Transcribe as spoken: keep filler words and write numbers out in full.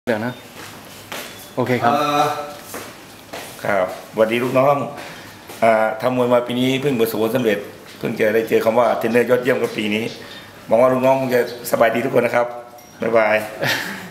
เดี๋ยวนะโอเคครับครับสวัสดีลูกน้องทำมวยมาปีนี้เพิ่งประสบความสำเร็จเพิ่งจะได้เจอคำว่าเทรนเนอร์ยอดเยี่ยมกับปีนี้หวังว่าลูกน้องคงจะสบายดีทุกคนนะครับบ๊ายบาย